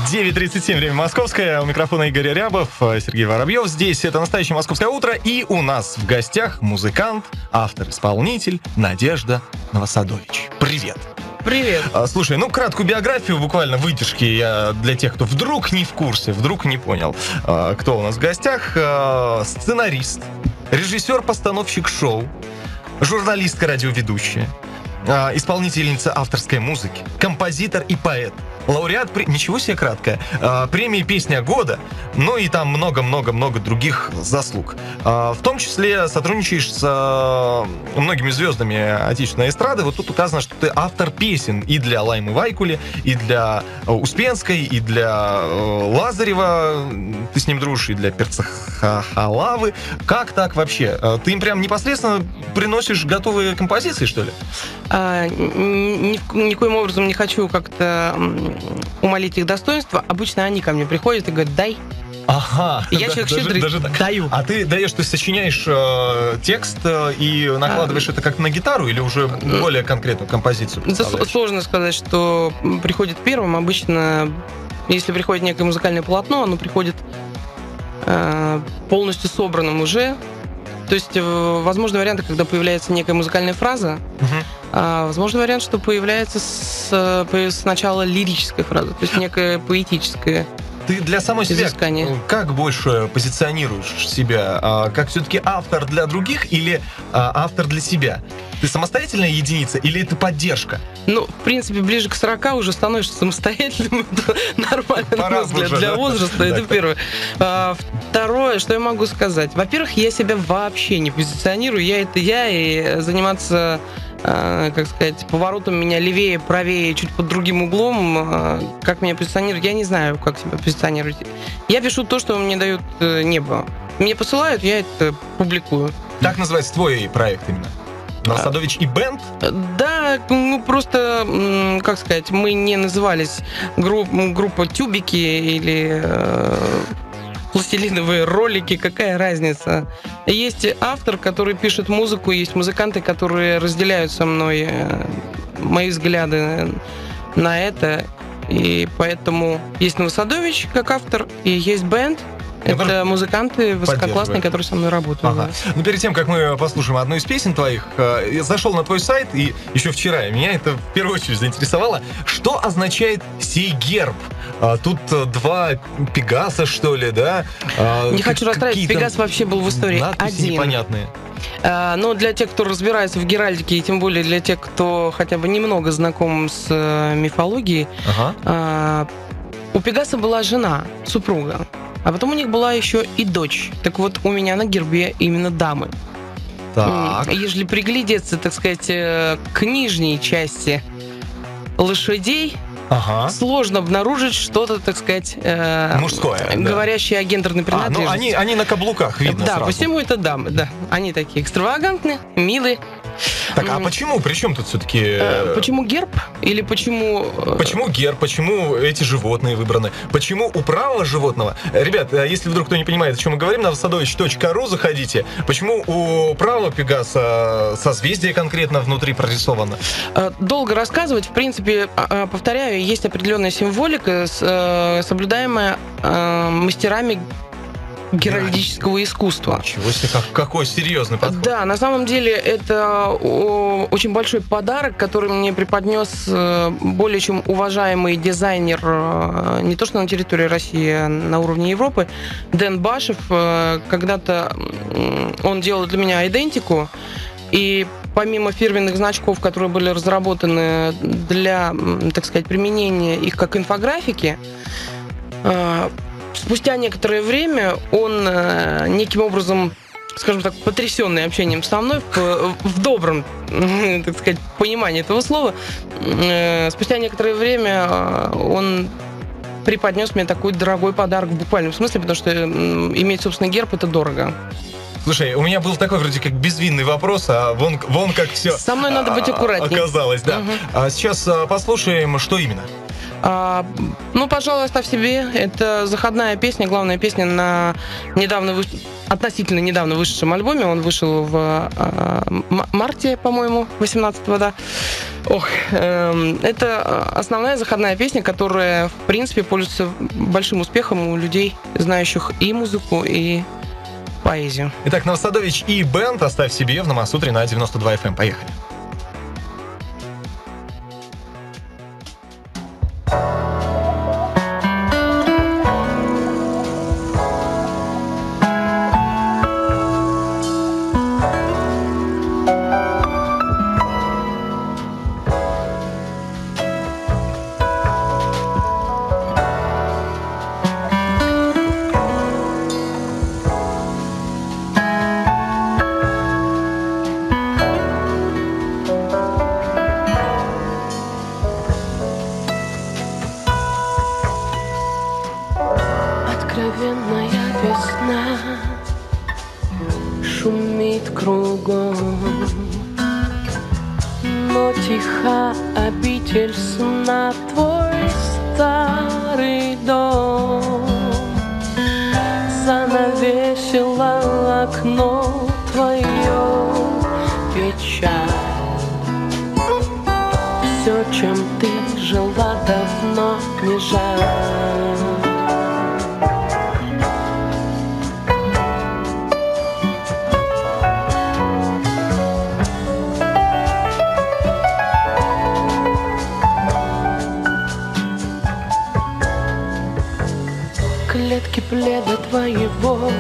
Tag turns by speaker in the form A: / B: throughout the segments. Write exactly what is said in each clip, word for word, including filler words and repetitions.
A: девять тридцать семь, время московское. У микрофона Игорь Рябов, Сергей Воробьев. Здесь это «Настоящее московское утро». И у нас в гостях музыкант, автор-исполнитель Надежда Новосадович. Привет.
B: Привет.
A: А, слушай, ну, краткую биографию, буквально выдержки я для тех, кто вдруг не в курсе, вдруг не понял, а, кто у нас в гостях. А, сценарист, режиссер-постановщик шоу, журналистка, радиоведущая, а, исполнительница авторской музыки, композитор и поэт. Лауреат, при... ничего себе краткое, а, премии «Песня года», ну и там много-много-много других заслуг. А, в том числе сотрудничаешь с а, многими звездами отечественной эстрады. Вот тут указано, что ты автор песен и для Лаймы Вайкули, и для а, Успенской, и для а, Лазарева, ты с ним дружишь, и для Перца Халавы. Как так вообще? А, ты им прям непосредственно приносишь готовые композиции, что ли?
B: А, ни, никоим образом не хочу как-то умолить их достоинства. Обычно они ко мне приходят и говорят: дай.
A: Ага.
B: И я
A: да,
B: человек
A: даже,
B: щедрый,
A: даже так.
B: даю.
A: А ты даешь, ты сочиняешь э, текст э, и накладываешь а, это как на гитару или уже более конкретную композицию?
B: Это сложно сказать, что приходит первым. Обычно, если приходит некое музыкальное полотно, оно приходит э, полностью собранным уже. То есть возможны варианты, когда появляется некая музыкальная фраза, uh-huh. а возможный вариант, что появляется с, сначала лирическая фраза, то есть некая поэтическая.
A: Ты для самой себя
B: изыскание.
A: Как больше позиционируешь себя? Как все-таки автор для других или автор для себя? Ты самостоятельная единица или это поддержка?
B: Ну, в принципе, ближе к сорока уже становишься самостоятельным. Это нормально, на мой взгляд, для возраста. Это первое. Второе, что я могу сказать. Во-первых, я себя вообще не позиционирую. Я — это я, и заниматься, как сказать, поворотом меня левее, правее, чуть под другим углом, как меня позиционировать, я не знаю, как себя позиционировать. Я пишу то, что мне дает небо. Мне посылают, я это публикую.
A: Так называется твой проект именно? Новосадович и бэнд?
B: Да, ну просто, как сказать, мы не назывались групп, группа «Тюбики» или э, «Пластилиновые ролики», какая разница. Есть автор, который пишет музыку, есть музыканты, которые разделяют со мной э, мои взгляды на это, и поэтому есть Новосадович как автор, и есть бэнд. Это музыканты высококлассные, которые со мной работают.
A: Ага. Ну, перед тем, как мы послушаем одну из песен твоих, я зашел на твой сайт, и еще вчера меня это в первую очередь заинтересовало. Что означает сей герб? Тут два Пегаса, что ли, да?
B: Не хочу расстраивать, Пегас вообще был в истории один.
A: Непонятные.
B: Но для тех, кто разбирается в геральдике, и тем более для тех, кто хотя бы немного знаком с мифологией, ага. у Пегаса была жена, супруга. А потом у них была еще и дочь. Так вот, у меня на гербе именно дамы.
A: Так.
B: Если приглядеться, так сказать, к нижней части лошадей, ага. сложно обнаружить что-то, так сказать,
A: мужское,
B: говорящее да. о гендерной принадлежности.
A: А, ну они, они на каблуках, видно
B: Да,
A: сразу.
B: по всему это дамы, да. Они такие экстравагантные, милые.
A: Так, а почему? При чем тут все-таки...
B: Почему герб? Или почему...
A: Почему герб? Почему эти животные выбраны? Почему у правого животного... Ребят, если вдруг кто не понимает, о чем мы говорим, новосадович точка ру заходите. Почему у правого Пегаса созвездие конкретно внутри прорисовано?
B: Долго рассказывать. В принципе, повторяю, есть определенная символика, соблюдаемая мастерами геральдического искусства.
A: Ничего себе, как, какой серьезный подход.
B: Да, на самом деле это очень большой подарок, который мне преподнес более чем уважаемый дизайнер не то что на территории России, а на уровне Европы, Дэн Башев. Когда-то он делал для меня идентику, и помимо фирменных значков, которые были разработаны для, так сказать, применения их как инфографики, спустя некоторое время он э, неким образом, скажем так, потрясенный общением со мной, в, в добром, так сказать, понимании этого слова, э, спустя некоторое время э, он преподнес мне такой дорогой подарок в буквальном смысле, потому что э, иметь собственный герб — это дорого.
A: Слушай, у меня был такой вроде как безвинный вопрос, а вон, вон как все
B: Со мной надо быть аккуратнее.
A: Оказалось, да. Угу. А сейчас послушаем, что именно.
B: А, ну, пожалуй, «Оставь себе». Это заходная песня, главная песня на недавно вы... относительно недавно вышедшем альбоме. Он вышел в э, марте, по-моему, восемнадцатого, да. Ох, э, это основная заходная песня, которая, в принципе, пользуется большим успехом у людей, знающих и музыку, и поэзию.
A: Итак, Новосадович и Бэнд «Оставь себе» в Намасутре на девяносто два эф эм. Поехали.
C: Откровенная весна шумит кругом, но тиха обитель сна, твой старый дом. Занавесила окно твое печаль. Все, чем ты жила, давно не жаль. Клетки пледа твоего,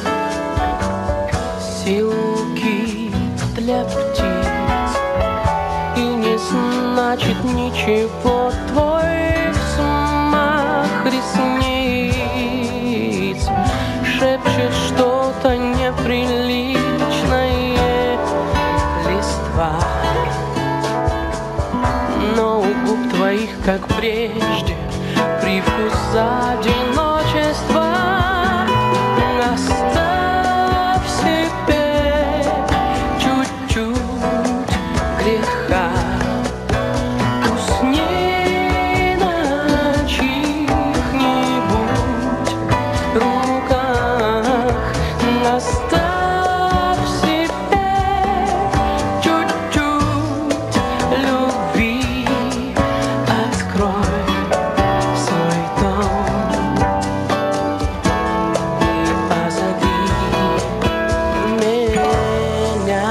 C: силки для птиц, и не значит ничего твой взмах ресниц. Шепчет что-то неприличное листва, но у губ твоих, как прежде, привкус одиночества. Оставь себе чуть-чуть греха, пусть не на чьих-нибудь руках. Оставь себе чуть-чуть любви, открой свой дом и позови меня.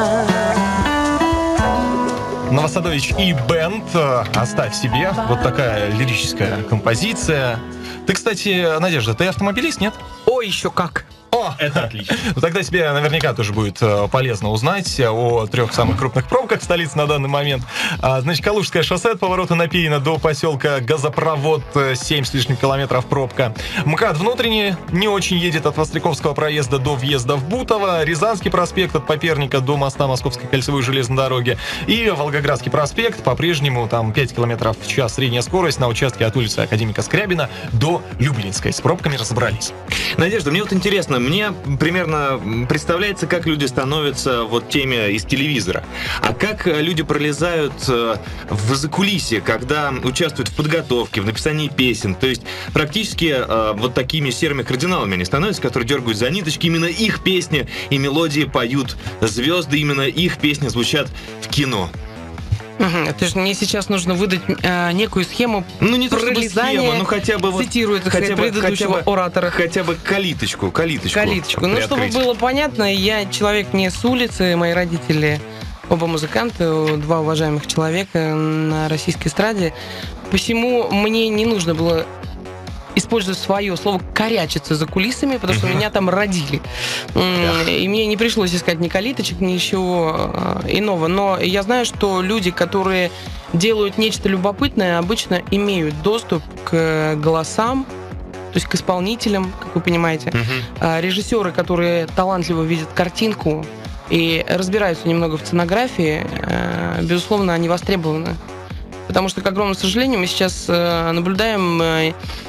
A: Новосадович и Бэнд «Оставь себе». Вот такая лирическая композиция. Ты, кстати, Надежда, ты автомобилист, нет?
B: Ой, еще как!
A: О, это отлично. Ну, тогда тебе наверняка тоже будет э, полезно узнать о трех самых крупных пробках в столице на данный момент. А, значит, Калужское шоссе от поворота на Пиино до поселка Газопровод, семь с лишним километров пробка. МКАД внутренний не очень едет от Востряковского проезда до въезда в Бутово. Рязанский проспект от Поперника до моста Московской кольцевой железной дороги. И Волгоградский проспект по-прежнему там пять километров в час средняя скорость на участке от улицы Академика Скрябина до Люблинской. С пробками разобрались.
D: Надежда, мне вот интересно, мне примерно представляется, как люди становятся вот теми из телевизора. А как люди пролезают в закулисье, когда участвуют в подготовке, в написании песен. То есть практически вот такими серыми кардиналами они становятся, которые дергают за ниточки. Именно их песни и мелодии поют звезды, именно их песни звучат в кино.
B: Угу. Это же мне сейчас нужно выдать э, некую схему.
D: Ну не то чтобы схема, ну хотя бы вот
B: цитирует
D: хотя бы,
B: предыдущего
D: хотя бы,
B: оратора.
D: Хотя бы калиточку, калиточку.
B: Калиточку. Ну, чтобы было понятно, я человек не с улицы, мои родители оба музыканты, два уважаемых человека на российской эстраде. Посему мне не нужно было использую свое слово «корячиться за кулисами», потому что меня там родили. И мне не пришлось искать ни калиточек, ни ничего иного. Но я знаю, что люди, которые делают нечто любопытное, обычно имеют доступ к голосам, то есть к исполнителям, как вы понимаете. Uh-huh. Режиссеры, которые талантливо видят картинку и разбираются немного в сценографии, безусловно, они востребованы. Потому что, к огромному сожалению, мы сейчас наблюдаем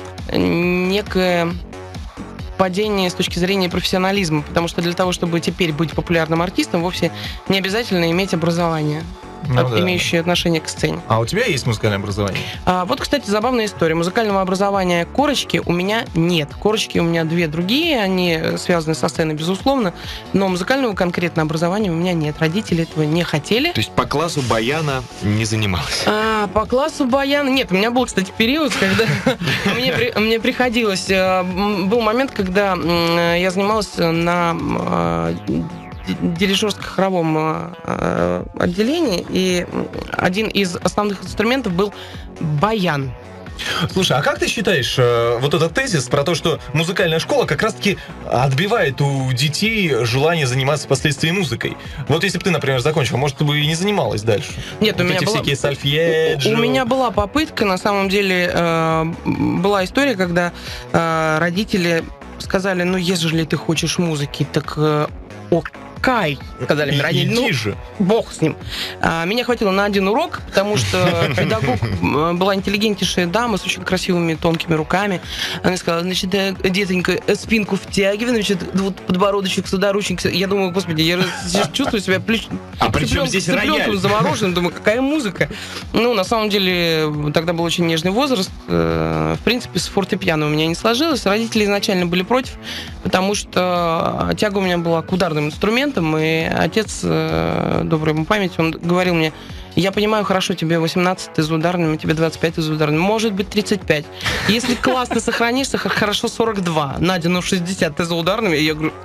B: некое падение с точки зрения профессионализма, потому что для того, чтобы теперь быть популярным артистом, вовсе не обязательно иметь образование.
A: Ну
B: от-
A: да.
B: имеющие отношение к сцене.
A: А у тебя есть музыкальное образование?
B: А, вот, кстати, забавная история. Музыкального образования корочки у меня нет. Корочки у меня две другие, они связаны со сценой, безусловно, но музыкального конкретно образования у меня нет. Родители этого не хотели.
D: То есть по классу баяна не занималась?
B: А, по классу баяна... Нет, у меня был, кстати, период, когда мне, при- мне приходилось... э, м, Был момент, когда м, я занималась на э, ди- дирижерско-хоровом э, отделении, и один из основных инструментов был баян.
A: Слушай, а как ты считаешь, э, вот этот тезис про то, что музыкальная школа как раз-таки отбивает у детей желание заниматься впоследствии музыкой? Вот если бы ты, например, закончила, может, ты бы и не занималась дальше?
B: Нет, у
A: Вот
B: меня
A: эти
B: была...
A: всякие сольфеджио.
B: У меня была попытка, на самом деле, э, была история, когда э, родители сказали, ну, ежели ты хочешь музыки, так э, окей, сказали мне
A: И-
B: родители.
A: Иди
B: Ну,
A: же.
B: бог с ним. А, меня хватило на один урок, потому что педагог э, была интеллигентнейшая дама с очень красивыми тонкими руками. Она сказала, значит, э, детонька, э, спинку втягивай, значит, вот подбородочек сюда, ручник сюда. Я думаю, господи, я сейчас чувствую себя плеч...
D: А при чем
B: цыпленком-
D: здесь
B: цыпленком
D: рояль?
B: замороженным. Думаю, какая музыка. Ну, на самом деле, тогда был очень нежный возраст. Э, В принципе, с фортепиано у меня не сложилось. Родители изначально были против, потому что тяга у меня была к ударным инструментам, и отец, э, доброй ему памяти, он говорил мне, я понимаю, хорошо, тебе восемнадцать, ты за ударными, тебе двадцать пять, ты за ударными, может быть, тридцать пять. Если классно сохранишься, х- хорошо, сорок два. Надя, ну шестьдесят, ты за ударными. И я говорю...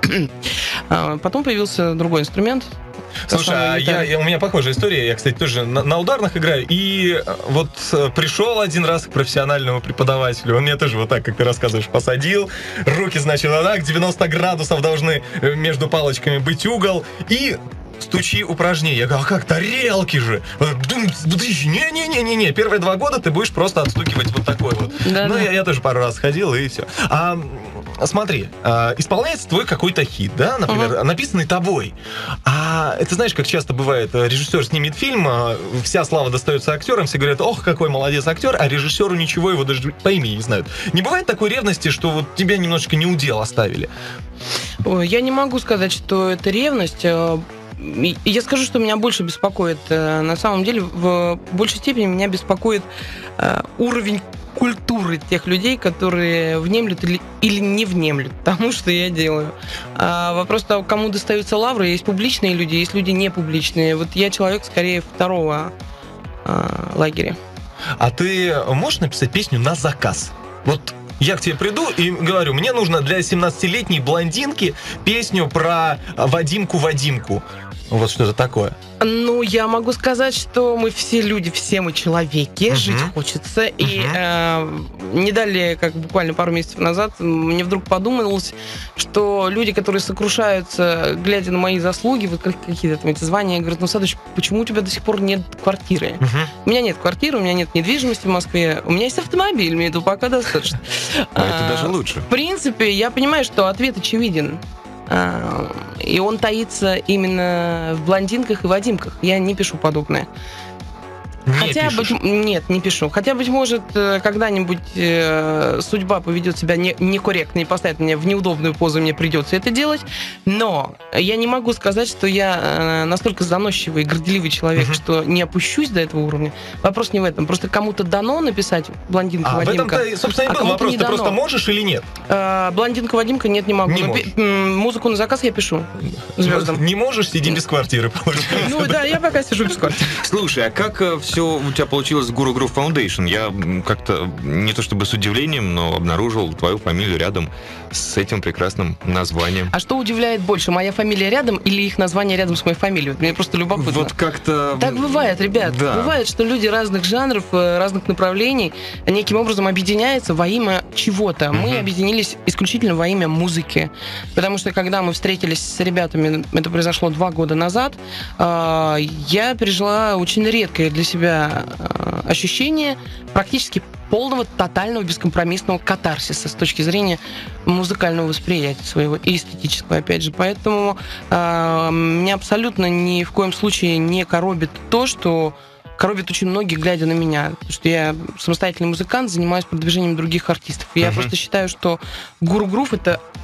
B: А потом появился другой инструмент.
A: Слушай, а я, я- у меня похожая история. Я, кстати, тоже на, на ударных играю. И э, вот э, пришел один раз к профессиональному преподавателю. Он меня тоже вот так, как ты рассказываешь, посадил. Руки, значит, вот так, девяносто градусов должны э, между палочками быть угол. И стучи упражнения. Я говорю, а как, тарелки же? Не-не-не-не-не. Первые два года ты будешь просто отстукивать вот такой вот.
B: Да,
A: ну,
B: да.
A: я, я тоже пару раз ходил, и все. А, смотри, а, исполняется твой какой-то хит, да, например, написанный тобой. А это знаешь, как часто бывает, режиссер снимет фильм, а, вся слава достается актерам, все говорят, ох, какой молодец актер, а режиссеру ничего, его даже по имени не знают. Не бывает такой ревности, что вот тебя немножечко не удел оставили?
B: Ой, я не могу сказать, что это ревность. Э, и- Я скажу, что меня больше беспокоит. э, На самом деле, в большей степени меня беспокоит э, уровень культуры тех людей, которые внемлют или, или не внемлют тому, что я делаю. А вопрос того, кому достаются лавры, есть публичные люди, есть люди не публичные. Вот я человек скорее второго э, лагеря.
A: А ты можешь написать песню на заказ? Вот я к тебе приду и говорю, мне нужно для семнадцатилетней блондинки песню про Вадимку-Вадимку. Вот что-то такое.
B: Ну, я могу сказать, что мы все люди, все мы человеки,
A: Мгм.
B: жить хочется. И
A: Мгм.
B: э, не далее, как буквально пару месяцев назад, мне вдруг подумалось, что люди, которые сокрушаются, глядя на мои заслуги, вот как- какие-то там эти звания, говорят, ну, Садыч, почему у тебя до сих пор нет квартиры?
A: Мгм.
B: У меня нет квартиры, у меня нет недвижимости в Москве, у меня есть автомобиль, мне этого пока достаточно.
D: А это
B: А,
D: даже лучше.
B: В принципе, я понимаю, что ответ очевиден. А, И он таится именно в блондинках и Вадимках. Я не пишу подобное.
A: Не
B: Хотя,
A: пишешь.
B: быть, нет, не пишу. Хотя, быть может, э, когда-нибудь э, судьба поведет себя не- некорректно и поставит меня в неудобную позу, и мне придется это делать. Но я не могу сказать, что я э, настолько заносчивый и горделивый человек,
A: Мгм.
B: что не опущусь до этого уровня. Вопрос не в этом. Просто кому-то дано написать блондинка
A: А в
B: Вадимка.
A: этом-то, собственно, и
B: а
A: был
B: кому-то
A: вопрос.
B: не
A: Ты
B: дано.
A: просто можешь или нет?
B: Э, блондинка Вадимка нет, не могу.
A: Не
B: Но
A: можешь.
B: пе- м, музыку на заказ я пишу звездам.
A: Не можешь, сиди без квартиры, получается.
B: Ну да, я пока сижу без квартиры.
D: Слушай, а как все у тебя получилось с Guru Groove Foundation? Я м, как-то, не то чтобы с удивлением, но обнаружил твою фамилию рядом с этим прекрасным названием.
B: А что удивляет больше, моя фамилия рядом или их название рядом с моей фамилией? Вот мне просто любопытно.
D: Вот как-то...
B: Так бывает, ребят.
D: Да.
B: Бывает, что люди разных жанров, э, разных направлений неким образом объединяются во имя чего-то. Мы
A: Мгм.
B: объединились исключительно во имя музыки. Потому что когда мы встретились с ребятами, это произошло два года назад, э, я пережила очень редкое для себя э, ощущение практически полного, тотального, бескомпромиссного катарсиса с точки зрения музыкального восприятия своего и эстетического, опять же. Поэтому э, меня абсолютно ни в коем случае не коробит то, что коробит очень многих, глядя на меня. Потому что я самостоятельный музыкант, занимаюсь продвижением других артистов. И я
A: Мгм.
B: просто считаю, что Guru Groove — это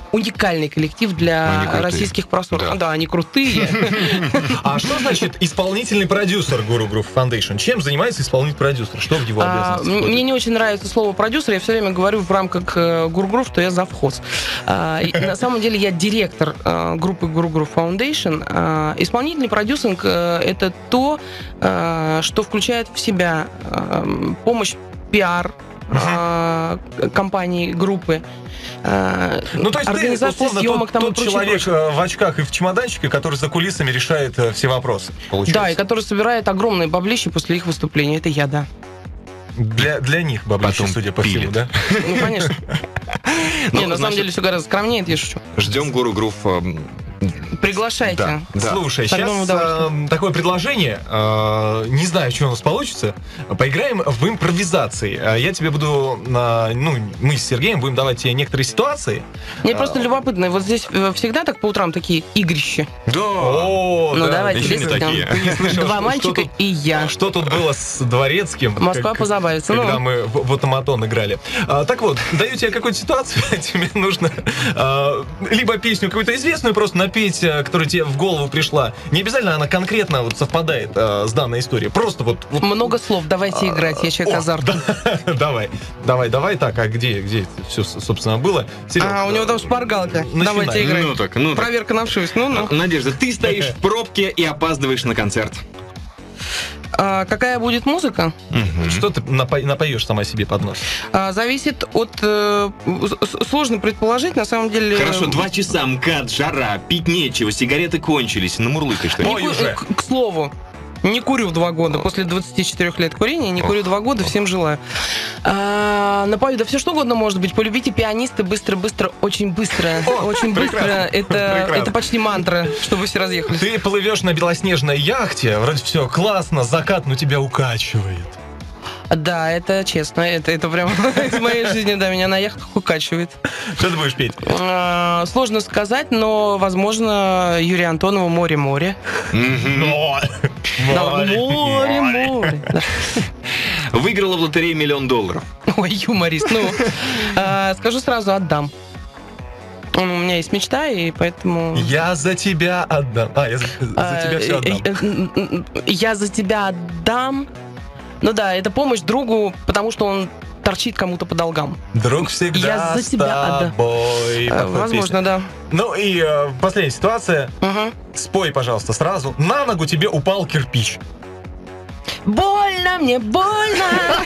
B: уникальный коллектив для
D: Они
B: российских просторов.
D: Да.
B: Да, они крутые.
A: А что значит исполнительный продюсер Guru Groove Foundation? Чем занимается исполнительный продюсер? Что в его
B: А,
A: обязанности
B: м-
A: входит?
B: Мне не очень нравится слово продюсер. Я все время говорю в рамках э, Guru Groove, что я завхоз. А, и на самом деле я директор э, группы Guru Groove Foundation. А, Исполнительный продюсинг э, это то, э, что включает в себя э, помощь пиар э, компании, группы. э,
A: Ну, то есть ты,
B: организация
A: условно,
B: съемок
A: тот,
B: там и
A: тот
B: прочее,
A: человек
B: прочее.
A: э, в очках и в чемоданчике, который за кулисами решает э, все вопросы, получается.
B: Да, и который собирает огромные баблищи после их выступления. Это я, да.
A: Для, для них баблище,
D: Потом
A: судя по всему,
D: пилит.
A: да?
B: Ну, конечно.
D: Ну,
B: Не, на самом
D: значит,
B: деле все гораздо скромнее, это я шучу.
D: Ждем Guru Groove.
B: Приглашайте.
D: Да, да.
A: Слушай,
B: С огромным
A: сейчас
B: удовольствием.
A: такое предложение. э, не знаю, что у нас получится. Поиграем в импровизации. Э, Я тебе буду, э, ну, мы с Сергеем будем давать тебе некоторые ситуации.
B: Мне
A: А,
B: просто любопытно, вот здесь э, всегда так по утрам такие игрища.
D: Да.
A: О,
B: Ну,
A: да,
B: давайте,
D: еще не
B: лезьте.
D: такие.
A: Ты не слышал,
B: Два
A: что-
B: мальчика
A: что тут-
B: и я.
A: Что тут было с Дворецким?
B: Москва
A: как-
B: позабавится.
A: Когда
B: Ну,
A: мы в, в автоматон играли. А, так вот, даю тебе какую-то ситуацию, тебе нужно а, либо песню какую-то известную просто напеть, а, которая тебе в голову пришла. Не обязательно она конкретно вот совпадает а, с данной историей. Просто вот... вот
B: много слов, давайте играть, я человек
A: О,
B: азартный.
A: да, давай, давай, давай. Так, а где, где это все, собственно, было? Серёг,
B: А, у него там шпаргалка.
A: начинай.
B: Давайте играть.
D: Ну так, ну так.
B: Проверка на вшивость. Ну, ну.
D: Надежда, ты стоишь в пробке и опаздываешь на концерт.
B: А, какая будет музыка?
D: Мгм.
A: Что ты напо- напоешь сама себе под нос?
B: А, зависит от... э, с- с- сложно предположить, на самом деле...
D: Хорошо, два часа, МКАД, жара, пить нечего, сигареты кончились, намурлыкай
B: Не
D: что-нибудь.
A: Ой,
B: ку-
A: уже.
B: К, к слову, не курю два года. После двадцати четырёх лет курения не курю два года. Всем желаю. А, напою, да все что угодно может быть. Полюбите пианиста быстро-быстро, очень быстро.
A: О,
B: Очень быстро.
A: прекрасно,
B: Это,
A: прекрасно.
B: это почти мантра, чтобы все разъехались.
A: Ты плывешь на белоснежной яхте, вроде все классно, закат, но тебя укачивает.
B: Да, это честно. Это, это прям из моей жизни, да, меня на яхтах укачивает.
A: Что ты будешь петь?
B: А, сложно сказать, но, возможно, Юрия Антонова «Море-море».
D: Мгм.
A: Но.
B: Да, море, море. Да.
D: Выиграла в лотерее миллион долларов.
B: Ой, юморист. Ну, а, скажу сразу, отдам. У меня есть мечта, и поэтому...
A: Я за тебя отдам. А, я за, за
B: а,
A: тебя все
B: э,
A: отдам.
B: э, э, Я за тебя отдам. Ну да, это помощь другу, потому что он торчит кому-то по долгам.
A: Друг всегда
B: я за
A: с
B: тебя отдам.
A: тобой.
B: А,
A: Такая
B: Возможно,
A: песня.
B: да.
A: Ну и э, последняя ситуация.
B: Мгм.
A: Спой, пожалуйста, сразу. На ногу тебе упал кирпич.
B: Больно мне, больно.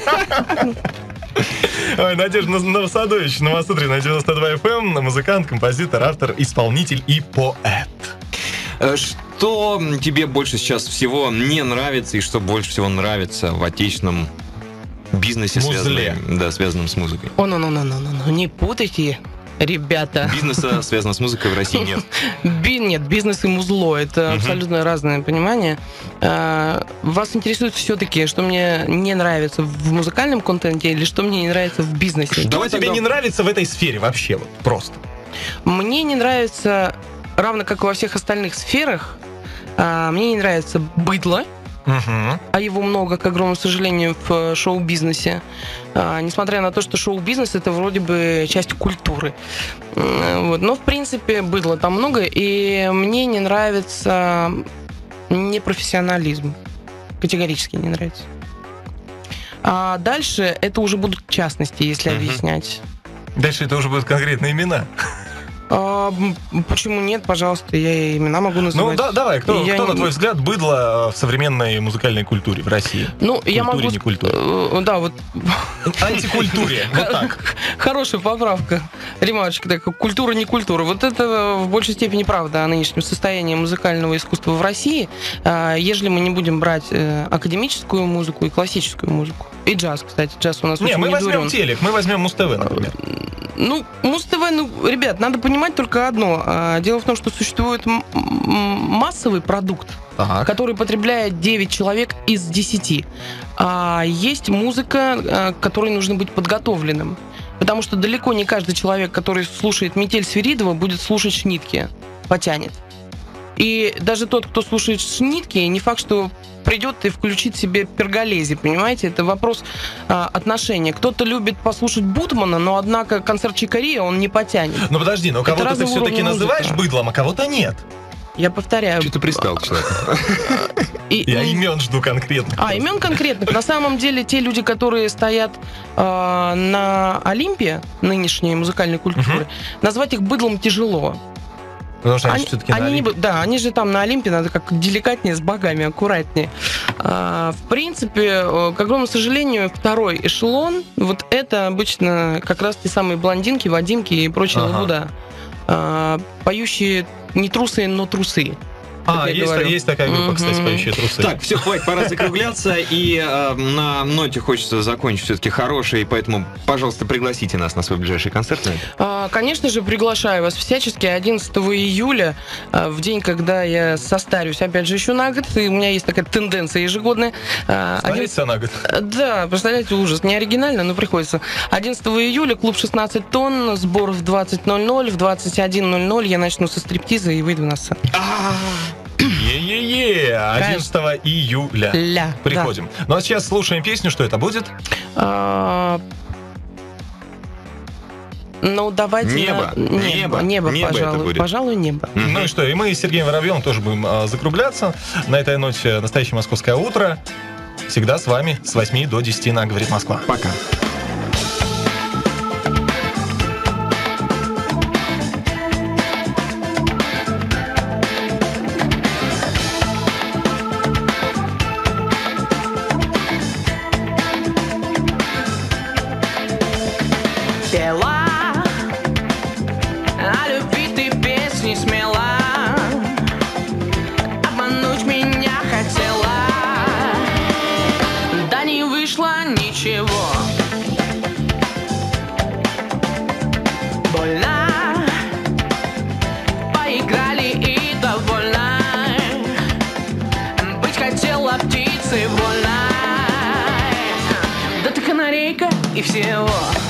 A: Ой, Надежда Новосадович, Новосудри на девяносто два эф эм, музыкант, композитор, автор, исполнитель и поэт.
D: Э, Что тебе больше сейчас всего не нравится и что больше всего нравится в отечественном бизнесе,
A: Музле.
D: связанном, да, связанном с музыкой?
B: О, ну, ну, ну, ну, ну, не путайте, ребята.
D: Бизнеса, связанного с музыкой, в России нет.
B: Би- Нет, бизнес и музло — это
D: Мгм.
B: абсолютно разное понимание. А, Вас интересует все-таки, что мне не нравится в музыкальном контенте или что мне не нравится в бизнесе?
A: Что
D: Давай
A: тебе
D: тогда-
A: не нравится в этой сфере вообще? Вот просто.
B: Мне не нравится, равно как и во всех остальных сферах, а, мне не нравится быдло,
A: Мгм.
B: а его много, к огромному сожалению, в шоу-бизнесе. А, несмотря на то, что шоу-бизнес — это вроде бы часть культуры. М, Вот. Но, в принципе, быдла там много, и мне не нравится непрофессионализм. Категорически не нравится. А дальше это уже будут частности, если
D: Мгм.
B: объяснять.
A: Дальше это уже будут конкретные имена.
B: А, м, почему нет, пожалуйста, я и имена могу
A: Ну
B: называть.
A: да, давай, кто,
B: Я
A: кто, на
B: не-
A: твой взгляд, быдло э, в современной музыкальной культуре в России?
B: Ну, я могу...
A: не культуре.
B: э, Да, вот
A: Антикультуре, вот так.
B: хорошая поправка. Ремарочка такая, культура, не культура. Вот это в большей степени правда о нынешнем состоянии музыкального искусства в России, а, ежели мы не будем брать э, академическую музыку и классическую музыку. И джаз, кстати. Джаз у нас
A: Не,
B: очень
A: мы возьмем
B: недурен.
A: телек, мы возьмем Муз-ТВ, например.
B: Ну, Муз-ТВ, ну, ребят, надо понимать только одно. А, Дело в том, что существует м- м- массовый продукт,
A: Так.
B: который потребляет девять человек из десяти. А есть музыка, а, к которой нужно быть подготовленным. Потому что далеко не каждый человек, который слушает Метель Свиридова, будет слушать Шнитке. Потянет. И даже тот, кто слушает Шнитке, не факт, что придет и включит себе Перголези, понимаете? Это вопрос а, отношения. Кто-то любит послушать Бутмана, но, однако, концерт Чикария он не потянет.
A: Ну подожди, но кого-то ты все-таки называешь
B: музыка.
A: быдлом, а кого-то нет.
B: Я повторяю.
D: Что ты пристал к человеку?
B: И-
A: Я
B: и-
A: имен жду конкретно.
B: А, имен конкретных. На самом деле, те люди, которые стоят э, на Олимпе нынешней музыкальной культуры, назвать их быдлом тяжело.
A: Потому что они,
B: Они,
A: все-таки
B: они не бы- да, они же там на Олимпе, надо как деликатнее, с богами, аккуратнее. А, в принципе, э, к огромному сожалению, второй эшелон, вот это обычно как раз те самые блондинки, Вадимки и прочие
A: Ага.
B: лабуда, а, поющие не трусы, но трусы.
A: А,
B: как я
A: есть,
B: говорю.
A: есть такая группа, кстати,
B: Мгм.
A: поющие трусы.
D: Так, все, хватит, пора закругляться. И э, на ноте хочется закончить все-таки хорошей, поэтому, пожалуйста, пригласите нас на свой ближайший концерт.
B: А, Конечно же, приглашаю вас всячески одиннадцатого июля, а, в день, когда я состарюсь, опять же, еще на год, и у меня есть такая тенденция ежегодная. А,
A: Старится на год.
B: Да, представляете, ужас. Не оригинально, но приходится. одиннадцатого июля, клуб шестнадцать тонн, сбор в двадцать ноль ноль, в двадцать один ноль ноль я начну со стриптиза и выйду на сцену.
A: Е-е-е, одиннадцатого июля.
B: Ля.
A: Приходим. Ну а сейчас слушаем песню, что это будет?
B: Да. А, Ну, давайте...
D: Небо.
B: на-
D: Небо.
B: Небо, небо,
D: Небо это
B: пожалуй.
D: будет.
B: Пожалуй, небо.
A: Ну и что, и мы с Сергеем Воробьевым тоже будем а, закругляться. На этой ноте «Настоящее московское утро». Всегда с вами с восьми до десяти на «Говорит Москва».
D: Пока.
B: Пела, а любви ты песни смела, обмануть меня хотела, да не вышло ничего. Больно, поиграли и довольна, быть хотела птицей вольной, да ты канарейка и всего.